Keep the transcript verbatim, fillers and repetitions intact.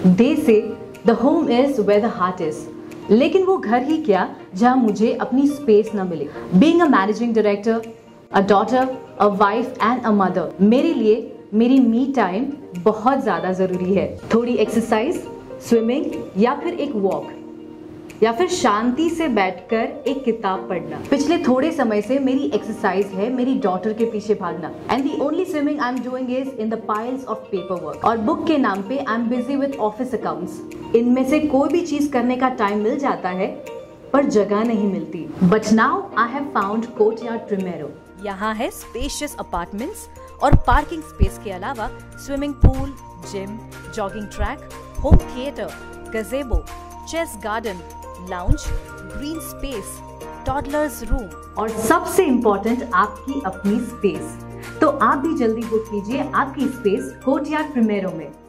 They say the home is where the heart is, लेकिन वो घर ही क्या जहाँ मुझे अपनी स्पेस न मिले। Being a managing director, a daughter, a wife and a mother, मेरे लिए मेरी मी टाइम बहुत ज़्यादा ज़रूरी है। थोड़ी एक्सरसाइज, स्विमिंग या फिर एक वॉक या फिर शांति से बैठकर एक किताब पढ़ना। पिछले थोड़े समय से मेरी एक्सरसाइज है मेरी डॉटर के पीछे भागना, and the only swimming I am doing is in the piles of paper work. और बुक के नाम पे I am busy with office accounts. इनमें से कोई भी चीज करने का टाइम मिल जाता है पर जगह नहीं मिलती। But now I have found Courtyard Primero. यहाँ है स्पेशियस अपार्टमेंट्स और पार्किंग स्पेस के अलावा swimming pool, gym, jogging track, home theatre, gazebo, chess garden, lounge, green space, toddlers room और सबसे इम्पोर्टेंट आपकी अपनी स्पेस। तो आप भी जल्दी बुक कीजिए आपकी स्पेस कोर्टयार्ड प्रीमेरो में।